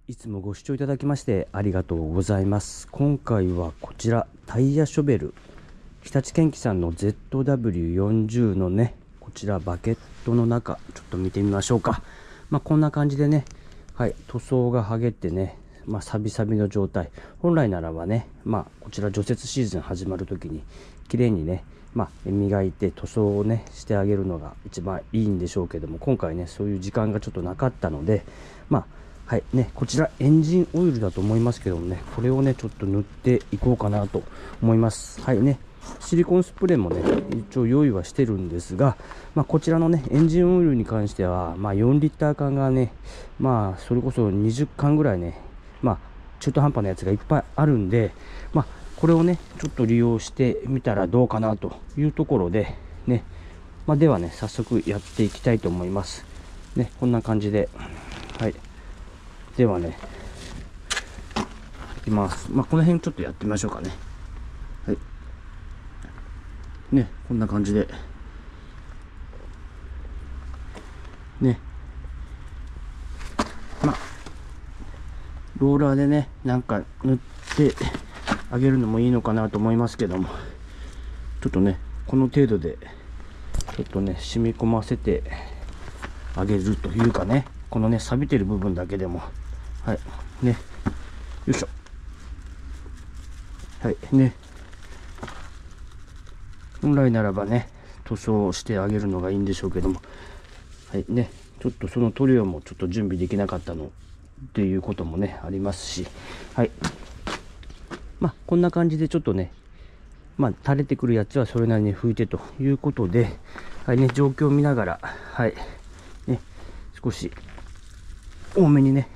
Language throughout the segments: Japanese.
いつもご視聴いただきましてありがとうございます。今回はこちらタイヤショベル、日立建機さんの ZW40 のね、こちらバケットの中ちょっと見てみましょうか。こんな感じでね、塗装が剥げてね、サビサビの状態。本来ならばね、こちら除雪シーズン始まるときに綺麗にね、磨いて塗装をねしてあげるのが一番いいんでしょうけども、今回ねそういう時間がちょっとなかったので、こちらエンジンオイルだと思いますけどもね、これをねちょっと塗っていこうかなと思います。シリコンスプレーもね一応用意はしてるんですが、こちらのねエンジンオイルに関しては、4リッター缶がね、それこそ20缶ぐらいね、中途半端なやつがいっぱいあるんで、これをねちょっと利用してみたらどうかなというところでね、ではね早速やっていきたいと思いますね。こんな感じで、ではねいきます。この辺ちょっとやってみましょうかね。こんな感じでね、ローラーでねなんか塗ってあげるのもいいのかなと思いますけども、ちょっとねこの程度でちょっとね染み込ませてあげるというかね、このね錆びてる部分だけでもよいしょ本来ならばね塗装をしてあげるのがいいんでしょうけども、ちょっとその塗料もちょっと準備できなかったのっていうこともねありますし、こんな感じでちょっとね垂れてくるやつはそれなりに拭いてということで、状況を見ながら少し多めにね、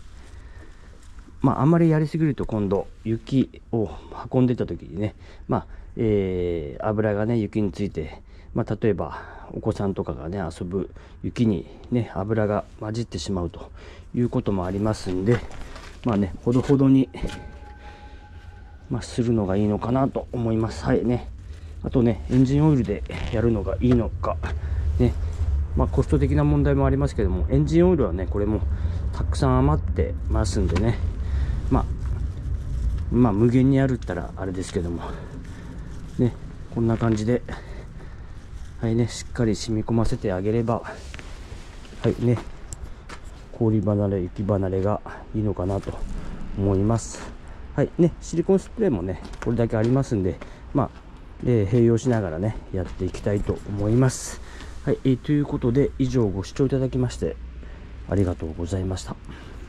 あんまりやりすぎると今度雪を運んでた時にね、油がね雪について、例えばお子さんとかがね遊ぶ雪にね油が混じってしまうということもありますんで、ほどほどにするのがいいのかなと思います。あとねエンジンオイルでやるのがいいのかね、コスト的な問題もありますけども、エンジンオイルはねこれもたくさん余ってますんでね、無限にあるったらあれですけどもね、こんな感じでしっかり染み込ませてあげれば氷離れ雪離れがいいのかなと思います。シリコンスプレーもねこれだけありますんで、併用しながらねやっていきたいと思います。ということで以上ご視聴いただきましてありがとうございました。